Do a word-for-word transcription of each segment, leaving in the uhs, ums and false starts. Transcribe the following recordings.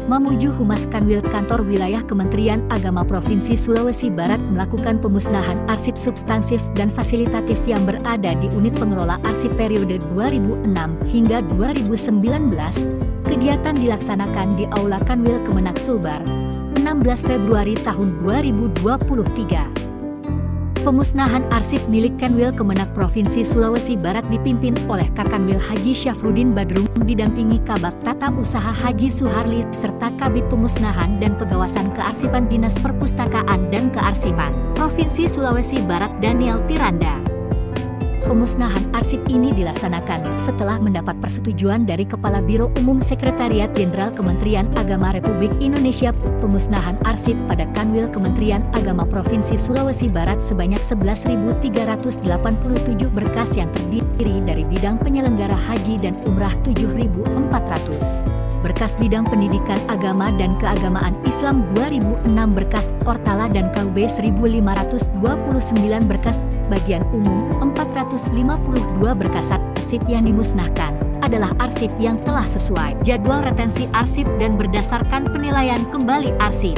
Mamuju Humas Kanwil Kantor Wilayah Kementerian Agama Provinsi Sulawesi Barat melakukan pemusnahan arsip substansif dan fasilitatif yang berada di unit pengelola arsip periode dua ribu enam hingga dua ribu sembilan belas. Kegiatan dilaksanakan di Aula Kanwil Kemenak Sulbar, enam belas Februari tahun dua ribu dua puluh tiga. Pemusnahan arsip milik Kanwil Kemenak Provinsi Sulawesi Barat dipimpin oleh Kakanwil Haji Syafruddin Badrung didampingi Kabak Tata Usaha Haji Suharli serta Kabid Pemusnahan dan Pengawasan Kearsipan Dinas Perpustakaan dan Kearsipan Provinsi Sulawesi Barat Daniel Tiranda. Pemusnahan arsip ini dilaksanakan setelah mendapat persetujuan dari Kepala Biro Umum Sekretariat Jenderal Kementerian Agama Republik Indonesia. Pemusnahan arsip pada Kanwil Kementerian Agama Provinsi Sulawesi Barat sebanyak sebelas ribu tiga ratus delapan puluh tujuh berkas yang terdiri dari bidang penyelenggara haji dan umrah tujuh ribu empat ratus. Berkas bidang pendidikan agama dan keagamaan Islam dua ribu enam berkas, Ortala dan K U B seribu lima ratus dua puluh sembilan berkas, bagian umum empat ratus lima puluh dua berkas. Arsip yang dimusnahkan adalah arsip yang telah sesuai jadwal retensi arsip dan berdasarkan penilaian kembali arsip.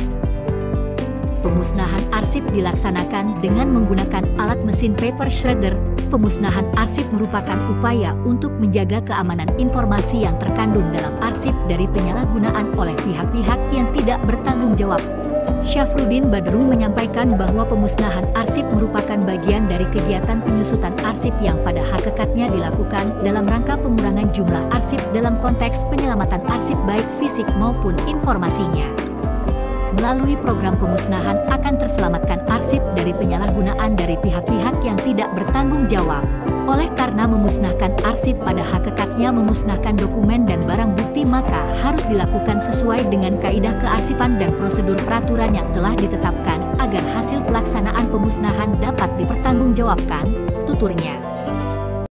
Pemusnahan arsip dilaksanakan dengan menggunakan alat mesin paper shredder. Pemusnahan arsip merupakan upaya untuk menjaga keamanan informasi yang terkandung dalam arsip dari penyalahgunaan oleh pihak-pihak yang tidak bertanggung jawab. Syafruddin Badrung menyampaikan bahwa pemusnahan arsip merupakan bagian dari kegiatan penyusutan arsip yang pada hakikatnya dilakukan dalam rangka pengurangan jumlah arsip dalam konteks penyelamatan arsip baik fisik maupun informasinya. Melalui program pemusnahan akan terselamatkan arsip dari penyalahgunaan dari pihak-pihak yang tidak bertanggung jawab. Oleh karena memusnahkan arsip pada hakikatnya memusnahkan dokumen dan barang bukti, maka harus dilakukan sesuai dengan kaidah kearsipan dan prosedur peraturan yang telah ditetapkan agar hasil pelaksanaan pemusnahan dapat dipertanggungjawabkan, tuturnya.